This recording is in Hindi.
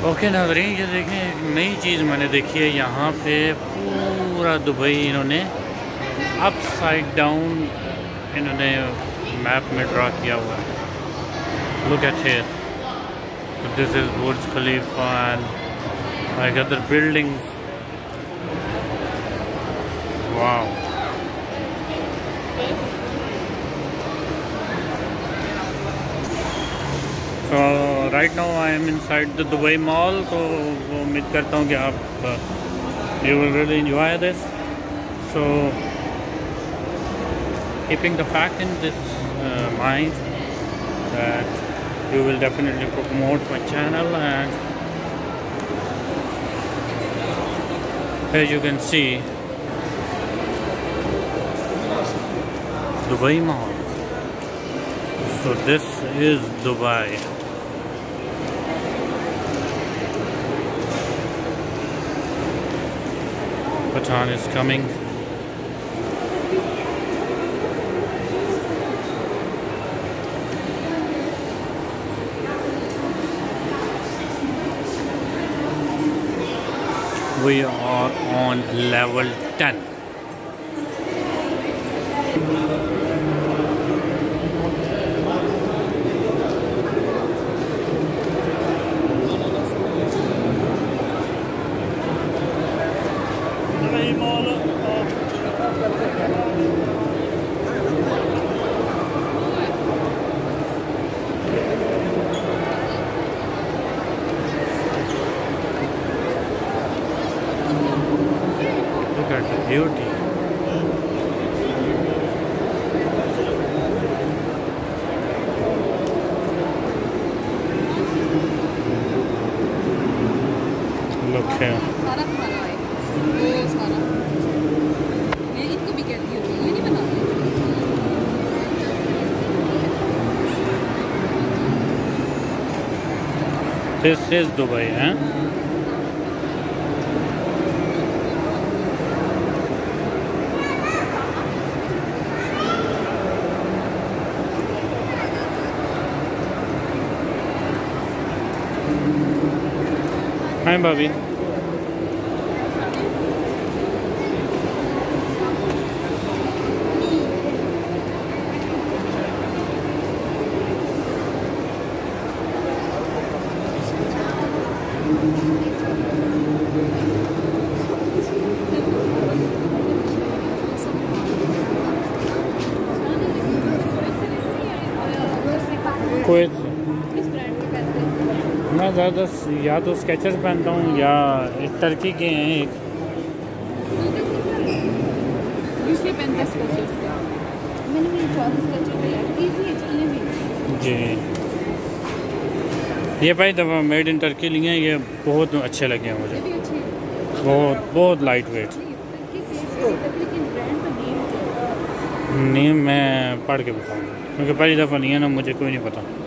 ओके नाज़रीन, ये देखें एक नई चीज़ मैंने देखी है। यहाँ पे पूरा दुबई इन्होंने अपसाइड डाउन इन्होंने मैप में ड्रा किया हुआ है। Look at here, this is Burj Khalifa and like other buildings. Wow, तो right now I am inside the Dubai mall. तो उम्मीद करता हूँ कि आप you will really enjoy this. So keeping the fact in this mind that you will definitely promote my channel, and as you can see, Dubai Mall. So this is Dubai. Pathan is coming. We are on level 10. Look at the beauty. Look here. This is Dubai, huh? Hi, Bobby. कोई मैं ज़्यादा या तो स्केचर्स पहनता हूँ या एक टर्की के हैं एक। जी, ये पहली दफ़ा मेड इन टर्की लिए हैं। ये बहुत अच्छे लगे हैं मुझे, बहुत बहुत लाइट वेट। नेम मैं पढ़ के बताऊँगा क्योंकि पहली दफ़ा नहीं है ना, मुझे कोई नहीं पता।